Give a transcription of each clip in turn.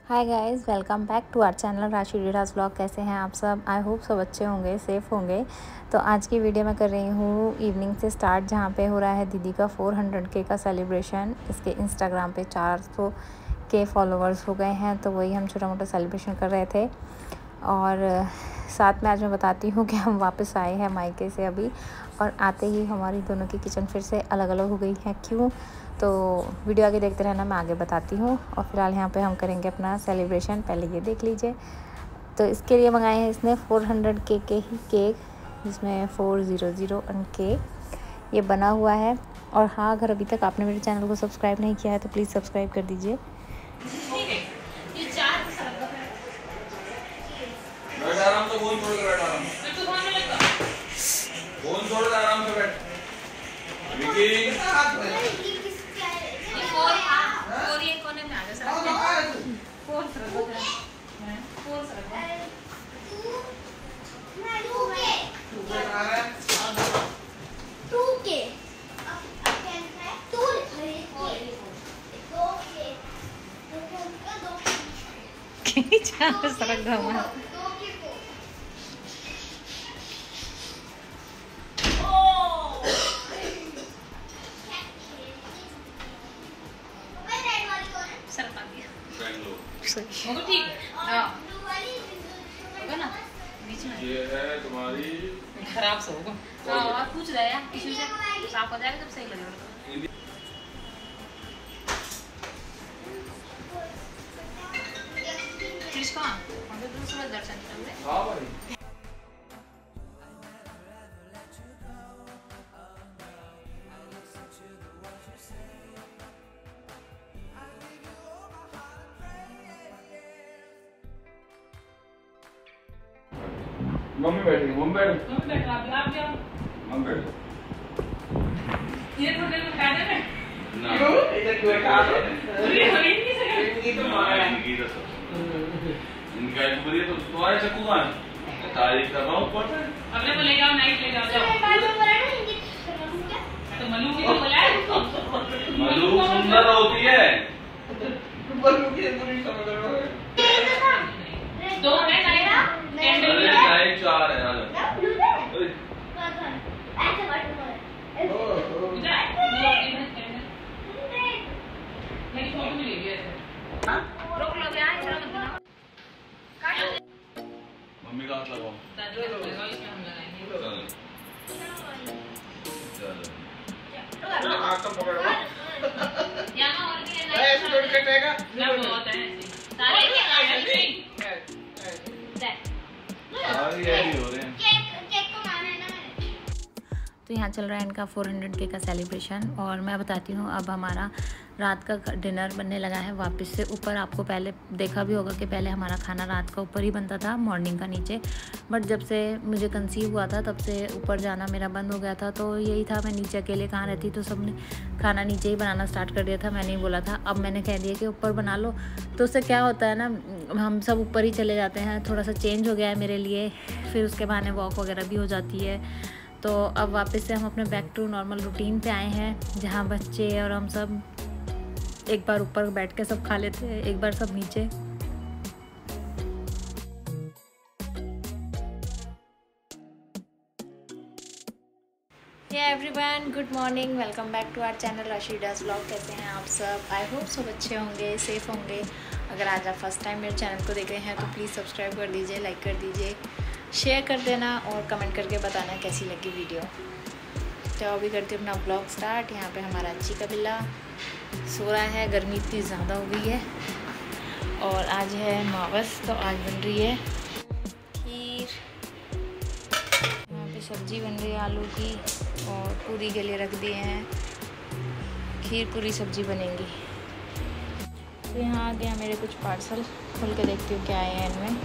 Hi guys, welcome back to our channel Rashi डीडास vlog. कैसे हैं आप सब? आई होप सब अच्छे होंगे, सेफ़ होंगे। तो आज की वीडियो मैं कर रही हूँ इवनिंग से स्टार्ट, जहाँ पे हो रहा है दीदी का 400K का सेलिब्रेशन। इसके इंस्टाग्राम पे 400K फॉलोअर्स हो गए हैं, तो वही हम छोटा मोटा सेलिब्रेशन कर रहे थे। और साथ में आज मैं बताती हूँ कि हम वापस आए हैं मायके से अभी, और आते ही हमारी दोनों की किचन फिर से अलग अलग हो गई हैं। क्यों? तो वीडियो आगे देखते रहना, मैं आगे बताती हूँ। और फिलहाल यहाँ पे हम करेंगे अपना सेलिब्रेशन, पहले ये देख लीजिए। तो इसके लिए मंगाए हैं इसने 400K के ही केक, जिसमें 400K ये बना हुआ है। और हाँ, अगर अभी तक आपने मेरे चैनल को सब्सक्राइब नहीं किया है तो प्लीज़ सब्सक्राइब कर दीजिए। आराम से फोन छोड़ के बैठ, आराम फोन छोड़ के आराम से बैठ। विकी फोर ये कोने में आ जा sir. Four sir four sir सरक घमा ठीक है ना, बीच में ये है तुम्हारी खराब से होगा। हाँ, और पूछ रहे हैं किसी से, साफ हो जाएगा जब सही लगेगा। कृष्ण कहाँ? हम तो दूसरा दर्शन करेंगे। हाँ भाई, मम्मी बैठी, मम्मी बैठ, आप जाओ। मम्मी बैठ। ये थोड़े में काटे में ना इधर क्यों बैठा है? पूरी हो नहीं सके। ये तो मारा है। इनकी तो इनका एक बुरी तो तुम्हारे चक्कू कहाँ है? तारीफ कर रहा हूँ ऊपर से। अपने को ले जाओ, नाइट ले जाओ। तो मनु की तो बोला है। मलू सुंदर होती है। बल्लू की बुरी समझ रहे हो? दो है नाइट कैंडल अरे भी है। लाइट 4 है यार। पूजा दो इधर कैंडल मेरी फोटो भी ले लिया है। रोक लो क्या, इधर मत बनाओ। काटो। मम्मी का हाथ लगाओ। दादी का लगाओ, इसमें हम लगाएंगे। चलो हाथ तो पकड़ो। यहाँ और भी है ना, ऐसे थोड़ी कटेगा। ना बहुत है ऐसे सारे नहीं। सारी ऐसी हो रहे हैं। तो यहाँ चल रहा है इनका 400K का सेलिब्रेशन। और मैं बताती हूँ, अब हमारा रात का डिनर बनने लगा है वापस से ऊपर। आपको पहले देखा भी होगा कि पहले हमारा खाना रात का ऊपर ही बनता था, मॉर्निंग का नीचे। बट जब से मुझे कंसीव हुआ था तब से ऊपर जाना मेरा बंद हो गया था। तो यही था, मैं नीचे अकेले कहाँ रहती, तो सबने खाना नीचे ही बनाना स्टार्ट कर दिया था। मैंने ही बोला था, अब मैंने कह दिया कि ऊपर बना लो। तो उससे क्या होता है ना, हम सब ऊपर ही चले जाते हैं। थोड़ा सा चेंज हो गया है मेरे लिए, फिर उसके बहाने वॉक वगैरह भी हो जाती है। तो अब वापस से हम अपने बैक टू नॉर्मल रूटीन पे आए हैं, जहाँ बच्चे और हम सब एक बार ऊपर बैठ के सब खा लेते हैं, एक बार सब नीचे। Everyone, good morning, welcome back to our channel Rashi डीडास व्लॉग। कैसे हैं आप सब? आई होप सब अच्छे होंगे, सेफ़ होंगे। अगर आज आप फर्स्ट टाइम मेरे चैनल को देख रहे हैं तो प्लीज़ सब्सक्राइब कर दीजिए, लाइक कर दीजिए, शेयर कर देना और कमेंट करके बताना कैसी लगी वीडियो। तो अभी करती हूँ अपना ब्लॉग स्टार्ट। यहाँ पे हमारा अच्छी का बिल्ला सो रहा है, गर्मी इतनी ज़्यादा हो गई है। और आज है मावस, तो आज बन रही है खीर। यहाँ पे सब्जी बन रही है आलू की, और पूरी के लिए रख दिए हैं खीर, पूरी सब्जी बनेंगी। तो यहाँ आ गया मेरे कुछ पार्सल, खोल के देखती हूँ क्या आए हैं इनमें।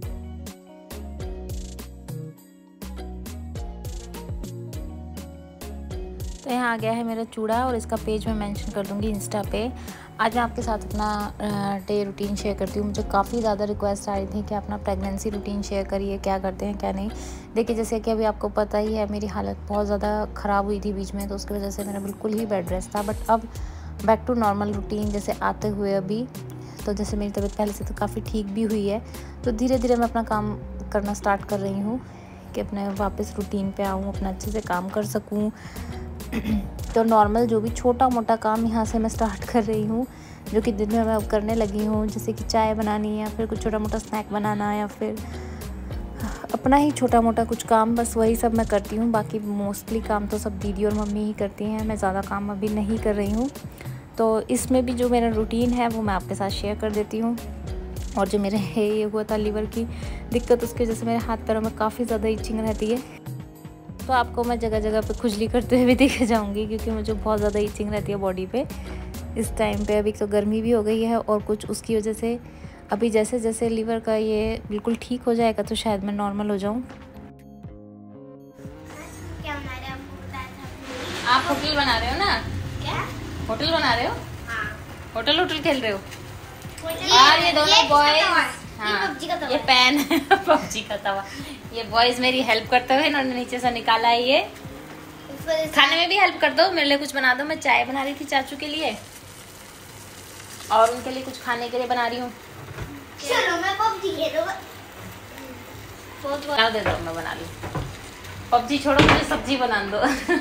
तो यहाँ आ गया है मेरा चूड़ा, और इसका पेज मैं मेंशन कर दूँगी इंस्टा पे। आज मैं आपके साथ अपना डे रूटीन शेयर करती हूँ। मुझे काफ़ी ज़्यादा रिक्वेस्ट आ रही थी कि अपना प्रेगनेंसी रूटीन शेयर करिए, क्या करते हैं क्या नहीं। देखिए, जैसे कि अभी आपको पता ही है, मेरी हालत बहुत ज़्यादा ख़राब हुई थी बीच में, तो उसकी वजह से मेरा बिल्कुल ही बेड रेस्ट था। बट अब बैक टू नॉर्मल रूटीन जैसे आते हुए अभी तो जैसे मेरी तबीयत पहले से तो काफ़ी ठीक भी हुई है, तो धीरे धीरे मैं अपना काम करना स्टार्ट कर रही हूँ कि अपने वापस रूटीन पे आऊँ, अपना अच्छे से काम कर सकूँ। तो नॉर्मल जो भी छोटा मोटा काम यहाँ से मैं स्टार्ट कर रही हूँ, जो कि दिन में मैं अब करने लगी हूँ, जैसे कि चाय बनानी या फिर कुछ छोटा मोटा स्नैक बनाना या फिर अपना ही छोटा मोटा कुछ काम, बस वही सब मैं करती हूँ। बाकी मोस्टली काम तो सब दीदी और मम्मी ही करती हैं, मैं ज़्यादा काम अभी नहीं कर रही हूँ। तो इसमें भी जो मेरा रूटीन है वो मैं आपके साथ शेयर कर देती हूँ। और जो मेरे ये हुआ था लीवर की दिक्कत, उसकी वजह से मेरे हाथ पैरों में काफ़ी ज़्यादा इचिंग रहती है। तो आपको मैं जगह जगह पे खुजली करते हुए भी दिख जाऊँगी, क्योंकि मुझे बहुत ज़्यादा इचिंग रहती है बॉडी पे इस टाइम पे। अभी तो गर्मी भी हो गई है और कुछ उसकी वजह से अभी जैसे जैसे लीवर का ये बिल्कुल ठीक हो जाएगा तो शायद मैं नॉर्मल हो जाऊँ। क्या बना रहे हो? आप होटल बना रहे हो ना? क्या? होटल बना रहे हो? हाँ। होटल खेल रहे हो? और ये दोनों बॉयज, हाँ, पबजी का तवा। ये पैन पबजी का तवा। ये बॉयज मेरी हेल्प करते हुए इन्होंने नीचे से निकाला है। ये खाने में भी हेल्प कर दो, मेरे लिए कुछ बना दो। मैं चाय बना रही थी चाचू के लिए और उनके लिए कुछ खाने के लिए बना रही हूँ। चलो मैं पबजी खेलूंगा। बना दे दो, मैं बना लूँ। पबजी छोड़ो, मुझे सब्जी बना दो।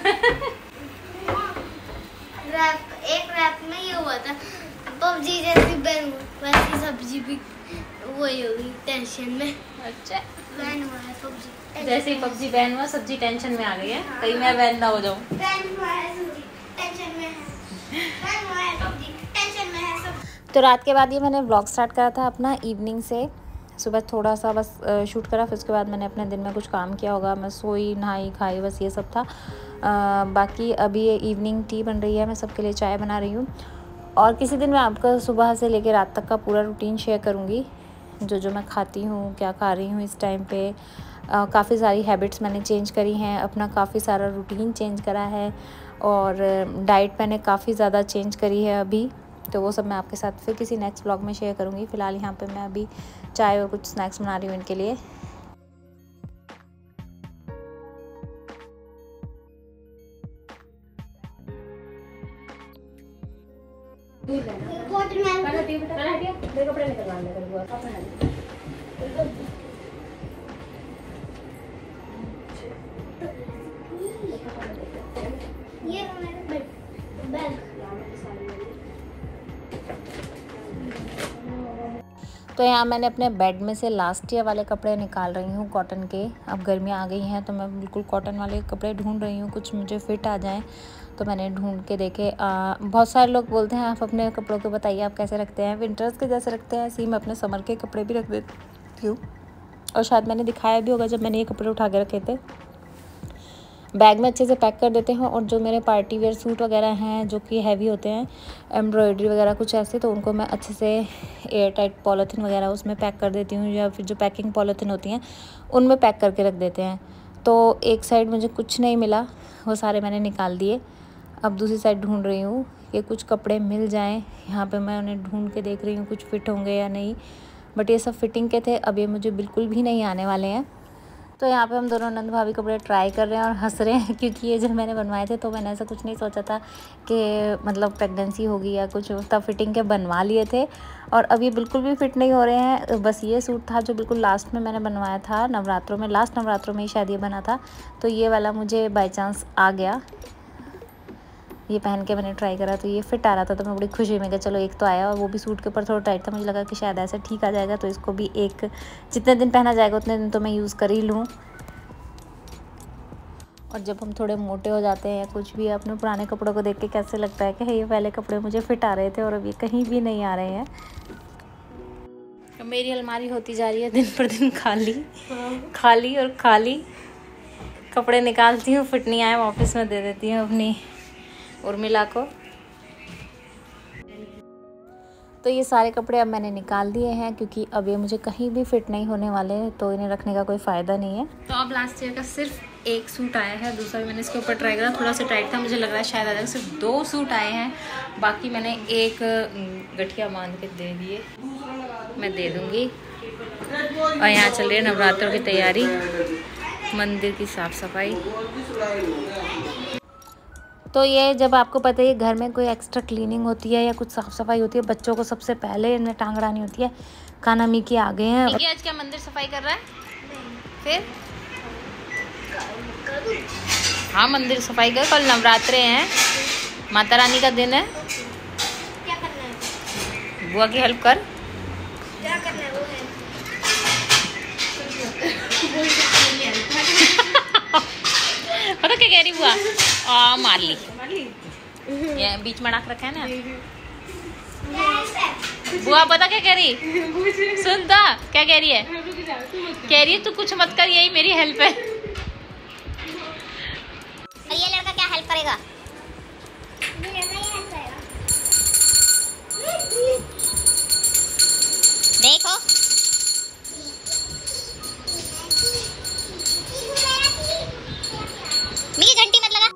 एक रैप में ये हुआ था, पबजी जैसी बैन वैसी सब्जी भी वही होगी टेंशन में। अच्छा, बैन हुआ है पबजी। जैसे ही पबजी बैन हुआ सब्जी टेंशन में आ गई है, कहीं मैं बैन ना हो जाऊँ। बैन हुआ है सब्जी टेंशन में है। बैन हुआ है पबजी टेंशन में है सब। तो रात के बाद ये मैंने व्लॉग स्टार्ट करा था अपना इवनिंग से। सुबह थोड़ा सा बस शूट करा, फिर उसके बाद मैंने अपने दिन में कुछ काम किया होगा। मैं सोई, नहाई, खाई, बस ये सब था। बाकी अभी ये इवनिंग टी बन रही है, मैं सबके लिए चाय बना रही हूँ। और किसी दिन मैं आपका सुबह से लेकर रात तक का पूरा रूटीन शेयर करूँगी, जो मैं खाती हूँ, क्या खा रही हूँ इस टाइम पे। काफ़ी सारी हैबिट्स मैंने चेंज करी हैं, अपना काफ़ी सारा रूटीन चेंज करा है और डाइट मैंने काफ़ी ज़्यादा चेंज करी है अभी। तो वो सब मैं आपके साथ फिर किसी नेक्स्ट व्लॉग में शेयर करूँगी। फ़िलहाल यहाँ पे मैं अभी चाय और कुछ स्नैक्स बना रही हूँ इनके लिए। कपड़े ये बैग। तो यहाँ मैंने अपने बेड में से लास्ट ईयर वाले कपड़े निकाल रही हूँ कॉटन के। अब गर्मियाँ आ गई हैं तो मैं बिल्कुल कॉटन वाले कपड़े ढूंढ रही हूँ, कुछ मुझे फिट आ जाएं। तो मैंने ढूंढ के देखे। बहुत सारे लोग बोलते हैं आप अपने कपड़ों को बताइए आप कैसे रखते हैं, विंटर्स के जैसे रखते हैं। ऐसे ही मैं अपने समर के कपड़े भी रख देती हूँ और शायद मैंने दिखाया भी होगा जब मैंने ये कपड़े उठा के रखे थे। बैग में अच्छे से पैक कर देते हैं और जो मेरे पार्टी वेयर सूट वगैरह हैं जो कि हैवी होते हैं, एम्ब्रॉयडरी वगैरह कुछ ऐसे, तो उनको मैं अच्छे से एयर टाइट पॉलीथीन वगैरह उसमें पैक कर देती हूँ, या फिर जो पैकिंग पॉलीथीन होती हैं उनमें पैक करके रख देते हैं। तो एक साइड मुझे कुछ नहीं मिला, वो सारे मैंने निकाल दिए। अब दूसरी साइड ढूंढ रही हूँ कि कुछ कपड़े मिल जाएं। यहाँ पे मैं उन्हें ढूंढ के देख रही हूँ कुछ फिट होंगे या नहीं, बट ये सब फिटिंग के थे, अब ये मुझे बिल्कुल भी नहीं आने वाले हैं। तो यहाँ पे हम दोनों नंद भाभी कपड़े ट्राई कर रहे हैं और हंस रहे हैं, क्योंकि ये जब मैंने बनवाए थे तो मैंने ऐसा कुछ नहीं सोचा था कि मतलब प्रेगनेंसी होगी या कुछ, तब फिटिंग के बनवा लिए थे और अब ये बिल्कुल भी फिट नहीं हो रहे हैं। बस ये सूट था जो बिल्कुल लास्ट में मैंने बनवाया था नवरात्रों में, लास्ट नवरात्रों में ही शायद ये बना था, तो ये वाला मुझे बाई चांस आ गया। ये पहन के मैंने ट्राई करा तो ये फिट आ रहा था, तो मैं बड़ी खुशी में कि चलो एक तो आया, और वो भी सूट के ऊपर थोड़ा टाइट था। मुझे लगा कि शायद ऐसे ठीक आ जाएगा, तो इसको भी एक जितने दिन पहना जाएगा उतने दिन तो मैं यूज़ कर ही लूँ। और जब हम थोड़े मोटे हो जाते हैं या कुछ भी, अपने पुराने कपड़ों को देख के कैसे लगता है कि ये पहले कपड़े मुझे फिट आ रहे थे और अब ये कहीं भी नहीं आ रहे हैं। मेरी अलमारी होती जा रही है दिन पर दिन खाली, खाली और खाली। कपड़े निकालती हूँ, फिट नहीं आए वापस में दे देती हूँ अपनी उर्मिला को। तो ये सारे कपड़े अब मैंने निकाल दिए हैं, क्योंकि अब ये मुझे कहीं भी फिट नहीं होने वाले, तो इन्हें रखने का कोई फ़ायदा नहीं है। तो अब लास्ट ईयर का सिर्फ एक सूट आया है, दूसरा भी मैंने इसके ऊपर ट्राई करा, थोड़ा सा टाइट था, मुझे लग रहा है शायद आ जाएगा। सिर्फ 2 सूट आए हैं, बाकी मैंने एक गठिया बांध के दे दिए, मैं दे दूँगी। और यहाँ चल रही है नवरात्रों की तैयारी, मंदिर की साफ़ सफाई। तो ये जब आपको पता है घर में कोई एक्स्ट्रा क्लीनिंग होती है या कुछ साफ़ सफाई होती है, बच्चों को सबसे पहले इन्हें टांग अड़ानी होती है। काना मिकी आ गए हैं। मिकी आज क्या मंदिर सफाई कर रहा है? फिर हाँ मंदिर सफाई कर, कल नवरात्रे हैं, माता रानी का दिन है। क्या करना है? बुआ की हेल्प कर। क्या करना है वो है। पता क्या कह रही बुआ? मार ली। ये बीच में डाक रखा है ना। बुआ पता क्या कह रही? सुनता क्या कह रही है? कह रही है तू कुछ मत कर, यही मेरी हेल्प है। और ये लड़का क्या हेल्प करेगा? देखो मिकी घंटी मत लगा।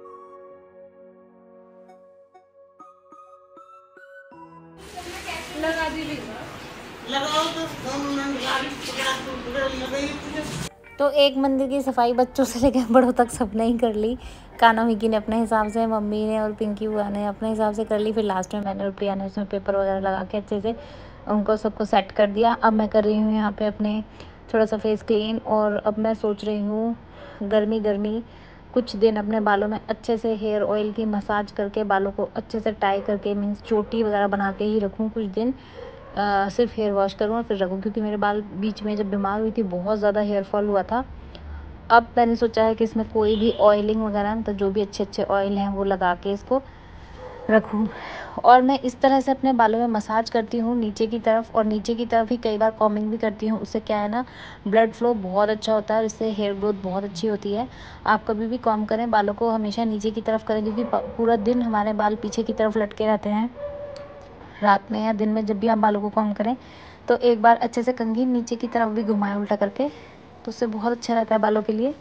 तो एक मंदिर की सफाई बच्चों से लेकर बड़ों तक सबने ही कर ली। काना मिकी ने अपने हिसाब से, मम्मी ने और पिंकी बुआ ने अपने हिसाब से कर ली। फिर लास्ट में मैंने और प्रिया ने उसमें पेपर वगैरह लगा के अच्छे से उनको सबको सेट कर दिया। अब मैं कर रही हूँ यहाँ पे अपने थोड़ा सा फेस क्लीन। और अब मैं सोच रही हूँ गर्मी गर्मी कुछ दिन अपने बालों में अच्छे से हेयर ऑयल की मसाज करके बालों को अच्छे से टाई करके, मीन्स चोटी वगैरह बना के ही रखूँ कुछ दिन। सिर्फ हेयर वॉश करूँ और फिर रखूँ, क्योंकि मेरे बाल बीच में जब बीमार हुई थी बहुत ज़्यादा हेयर फॉल हुआ था। अब मैंने सोचा है कि इसमें कोई भी ऑयलिंग वगैरह, मतलब जो भी अच्छे अच्छे ऑयल हैं वो लगा के इसको रखूँ। और मैं इस तरह से अपने बालों में मसाज करती हूँ नीचे की तरफ, और नीचे की तरफ ही कई बार कॉमिंग भी करती हूँ। उससे क्या है ना, ब्लड फ्लो बहुत अच्छा होता है और इससे हेयर ग्रोथ बहुत अच्छी होती है। आप कभी भी कॉम करें बालों को हमेशा नीचे की तरफ करें, क्योंकि पूरा दिन हमारे बाल पीछे की तरफ लटके रहते हैं। रात में या दिन में जब भी आप बालों को कॉम करें तो एक बार अच्छे से कंघी नीचे की तरफ भी घुमाएं उल्टा करके, तो उससे बहुत अच्छा रहता है बालों के लिए।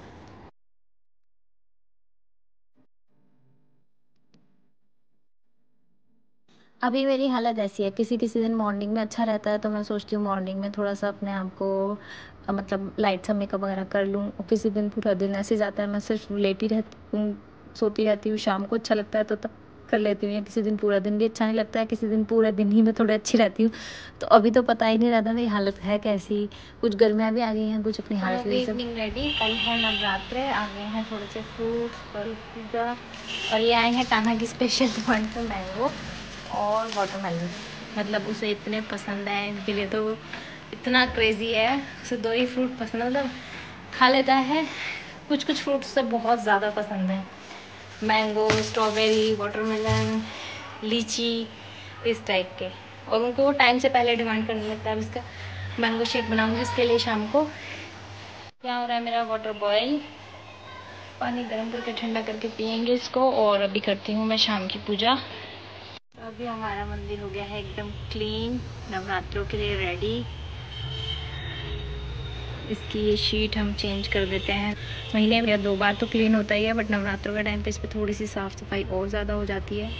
अभी मेरी हालत ऐसी है, किसी किसी दिन मॉर्निंग में अच्छा रहता है तो मैं सोचती हूँ मॉर्निंग में थोड़ा सा अपने आप को मतलब लाइट सा मेकअप वगैरह कर लूँ। और किसी दिन पूरा दिन ऐसे जाता है मैं सिर्फ लेटी रहती हूँ, सोती रहती हूँ। शाम को अच्छा लगता है तो तब कर लेती हूँ, या किसी दिन पूरा दिन भी अच्छा नहीं लगता है, किसी दिन पूरे दिन ही मैं थोड़ी अच्छी रहती हूँ। तो अभी तो पता ही नहीं रहता मेरी हालत है कैसी। कुछ गर्मियाँ भी आ गई हैं, कुछ अपनी हालत इवनिंग रेडी। कल है नवरात्रे, आ गए हैं थोड़े से फ्रूट्स, फल, पूजा। और ये आए हैं टाना की स्पेशल डिमांड पर मैंगो और वाटरमेलन। मतलब उसे इतने पसंद है, इनके लिए तो इतना क्रेज़ी है, उसे दो ही फ्रूट पसंद है, मतलब खा लेता है। कुछ कुछ फ्रूट्स से बहुत ज़्यादा पसंद है, मैंगो, स्ट्रॉबेरी, वाटरमेलन, लीची, इस टाइप के। और उनको वो टाइम से पहले डिमांड करने लगता है। अब इसका मैंगो शेक बनाऊंगी इसके लिए शाम को। क्या हो रहा है, मेरा वाटर बॉयल, पानी गर्म करके ठंडा करके पियेंगे इसको। और अभी करती हूँ मैं शाम की पूजा। तो अभी हमारा मंदिर हो गया है एकदम क्लीन, नवरात्रों के लिए रेडी। इसकी ये शीट हम चेंज कर देते हैं, महीने में 2 बार तो क्लीन होता ही है, बट नवरात्रों के टाइम पे इस पर थोड़ी सी साफ़ सफाई और ज़्यादा हो जाती है।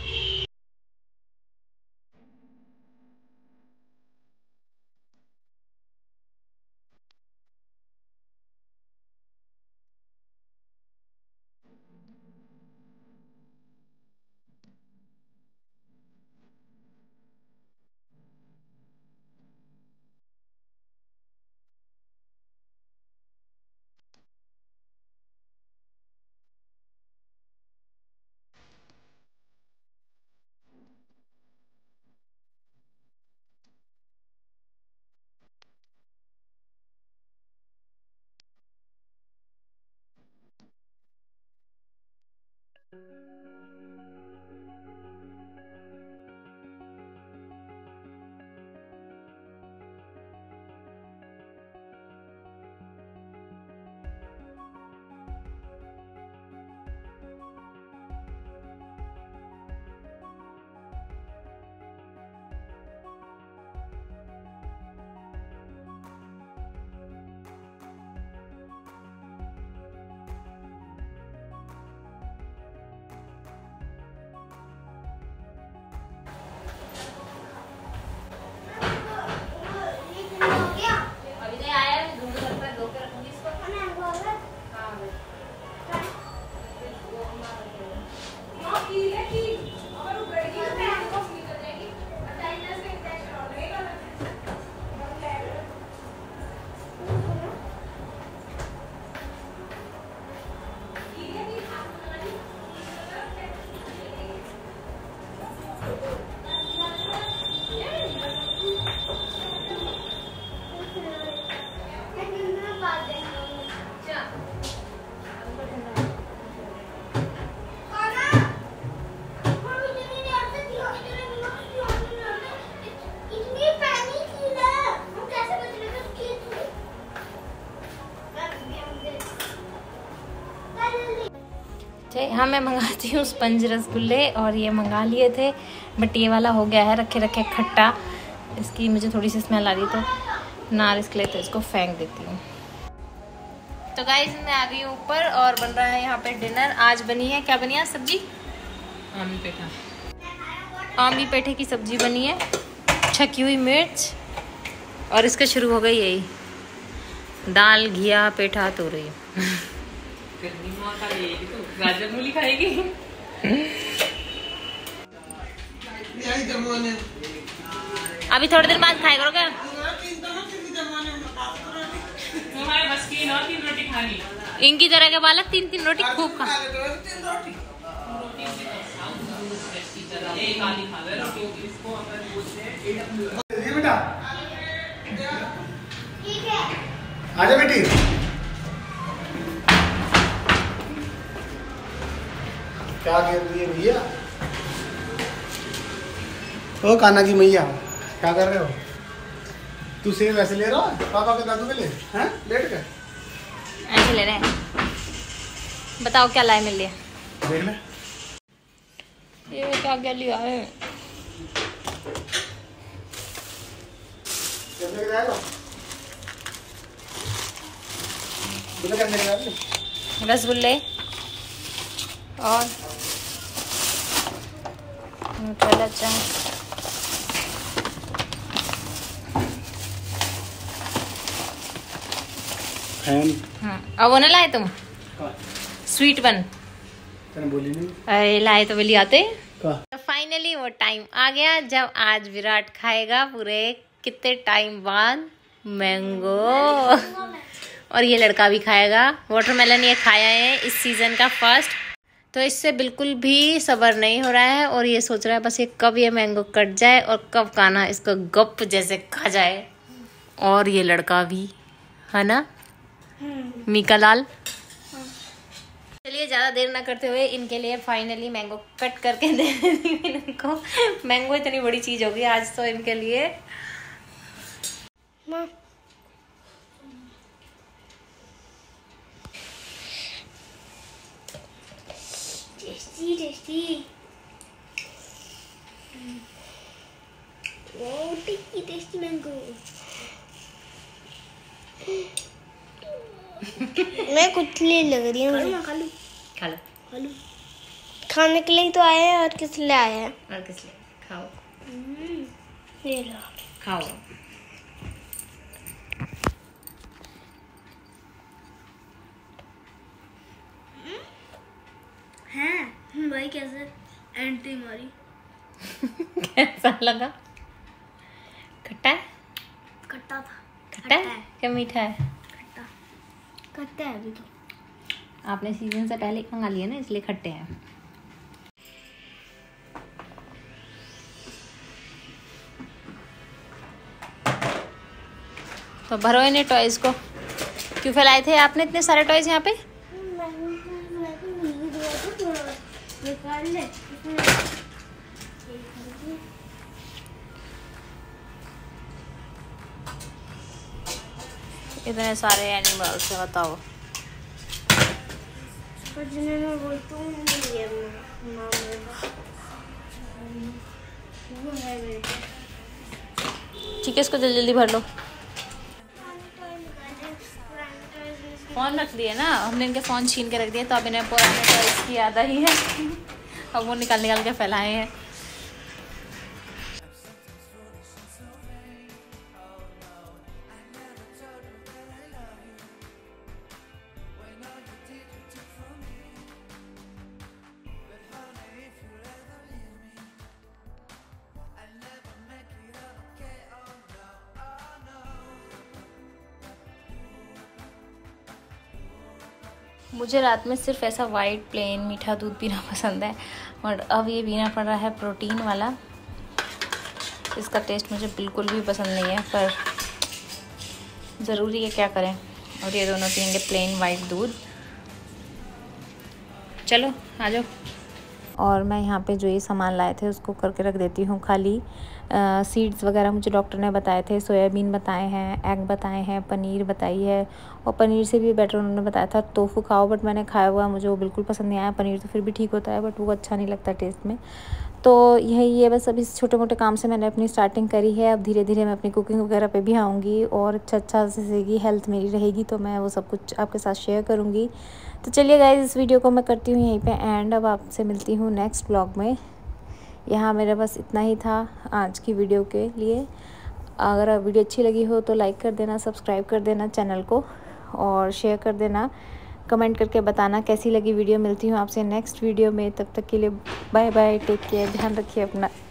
हाँ, मैं मंगाती हूँ स्पंज रसगुल्ले और ये मंगा लिए थे, बट ये वाला हो गया है रखे रखे खट्टा। इसकी मुझे थोड़ी सी स्मेल आ रही, तो ना रिस्क लेते इसको फेंक देती हूँ। तो गाइस मैं आ गई हूँ ऊपर और बन रहा है यहाँ पे डिनर। आज बनी है, क्या बनी है सब्जी? आमी पेठा। आमी पेठे की सब्जी बनी है, छकी हुई मिर्च, और इसका शुरू हो गई यही दाल घिया पेठा तो रही। गाजर मूली खाएगी। अभी थोड़ी देर बाद खाएगा क्या? बस की 3 रोटी खानी। इनकी तरह के बालक 3 रोटी खूब खा। आजा बेटी। क्या कर रही है भैया? ओ कान्हा की मैया, क्या कर रहे हो? तू सेब ऐसे ले रहा है पापा के दादू के लिए? हैं लेट कर ऐसे ले रहे हैं। बताओ क्या लाए मिल लिया? देख ले ये क्या क्या लिया है? कैसे जाएगा? तुझे कैसे जाएगा? रसगुल्ले और न्यूट्रेला चाय। हाँ, अब वो ना लाए तुम स्वीट वन? बोली नहीं। अरे लाए तो बोली आते। का? तो फाइनली वो टाइम आ गया जब आज विराट खाएगा पूरे कितने टाइम बाद मैंगो, और ये लड़का भी खाएगा वाटरमेलन। ये खाया है इस सीजन का फर्स्ट, तो इससे बिल्कुल भी सब्र नहीं हो रहा है और ये सोच रहा है बस ये कब ये मैंगो कट जाए और कब कान्हा इसको गप जैसे खा जाए। और ये लड़का भी है ना मीका लाल। चलिए ज़्यादा देर ना करते हुए इनके लिए फाइनली मैंगो कट करके दे देती हूँ इनको। मैंगो इतनी बड़ी चीज़ होगी आज तो इनके लिए। Tasty tasty mango. मैं कुतली लग रही हूँ। खा लो। खाने के लिए तो आए हैं और किस लिए आए हैं? और किस लिए? खाओ। ये लो खाओ। हैं भाई कैसे एंट्री मारी? कैसा लगा? खट्टा है? खट्टा था। खट्टा है क्या मीठा है? खट्टा है अभी तो। आपने सीजन से पहले मंगा लिया ना इसलिए खट्टे हैं। तो भरो इन्हें टॉयज को। क्यों फैलाए थे आपने इतने सारे टॉयज यहाँ पे? इतने सारे एनिमल्स है बताओ। ठीक है इसको जल्दी जल्दी भर लो। फोन रख दिए ना हमने, इनके फोन छीन के रख दिए तो अब इन्हें पुराने टॉयज की याद आई है। अब वो निकाल निकाल के फैलाए हैं। मुझे रात में सिर्फ ऐसा वाइट प्लेन मीठा दूध पीना पसंद है, और अब ये पीना पड़ रहा है प्रोटीन वाला। इसका टेस्ट मुझे बिल्कुल भी पसंद नहीं है, पर ज़रूरी है, क्या करें। और ये दोनों पियेंगे प्लेन वाइट दूध। चलो आ जाओ। और मैं यहाँ पे जो ये सामान लाए थे उसको करके रख देती हूँ खाली। सीड्स वगैरह मुझे डॉक्टर ने बताए थे, सोयाबीन बताए हैं, एग बताए हैं, पनीर बताई है, और पनीर से भी बेटर उन्होंने बताया था टोफू खाओ, बट मैंने खाया हुआ, मुझे वो बिल्कुल पसंद नहीं आया। पनीर तो फिर भी ठीक होता है, बट वो अच्छा नहीं लगता टेस्ट में। तो यही है बस, अभी छोटे मोटे काम से मैंने अपनी स्टार्टिंग करी है। अब धीरे धीरे मैं अपनी कुकिंग वगैरह पे भी आऊँगी, और अच्छा जैसे हेल्थ मेरी रहेगी तो मैं वो सब कुछ आपके साथ शेयर करूँगी। तो चलिए गाइस, इस वीडियो को मैं करती हूँ यहीं पे एंड। अब आपसे मिलती हूँ नेक्स्ट ब्लॉग में। यहाँ मेरा बस इतना ही था आज की वीडियो के लिए। अगर वीडियो अच्छी लगी हो तो लाइक कर देना, सब्सक्राइब कर देना चैनल को, और शेयर कर देना, कमेंट करके बताना कैसी लगी वीडियो। मिलती हूँ आपसे नेक्स्ट वीडियो में, तब तक के लिए बाय बाय, टेक केयर, ध्यान रखिए अपना।